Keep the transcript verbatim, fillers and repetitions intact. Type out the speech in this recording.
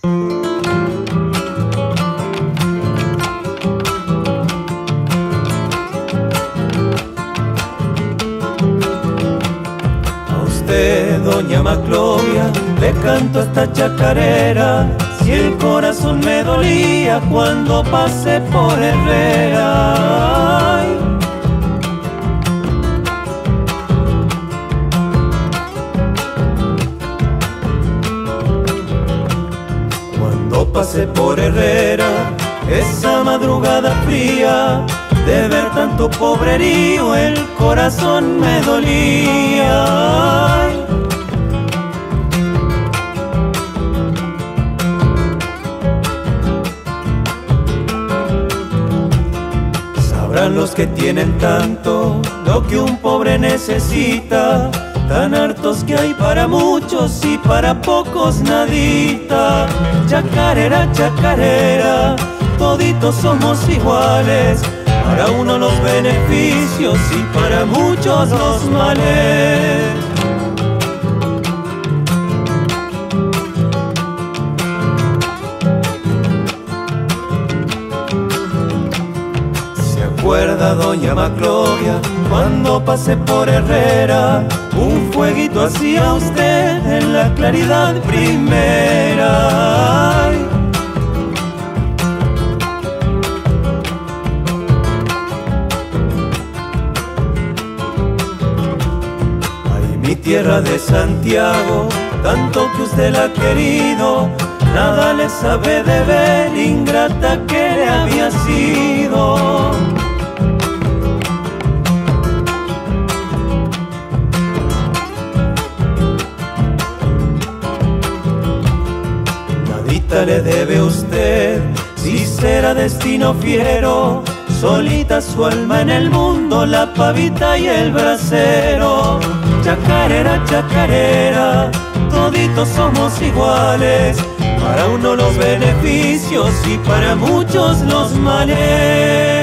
Doña Maclovia, le canto esta chacarera, si el corazón me dolía cuando pasé por Herrera. Ay. Cuando pasé por Herrera, esa madrugada fría, de ver tanto pobrerío, el corazón me dolía. Ay. Sabrán los que tienen tanto lo que un pobre necesita, tan hartos que hay para muchos y para pocos nadita. Chacarera, chacarera, toditos somos iguales, para uno los beneficios y para muchos los males. ¿Se acuerda doña Maclovia cuando pasé por Herrera? Un fueguito hacía usted en la claridad primera. Ay. Mi tierra de Santiago, tanto que usted la ha querido, nada le sabe de ver, ingrata que le había sido. Nadita le debe usted, si será destino fiero, solita su alma en el mundo, la pavita y el bracero. Chacarera, chacarera, toditos somos iguales, para uno los beneficios y para muchos los males.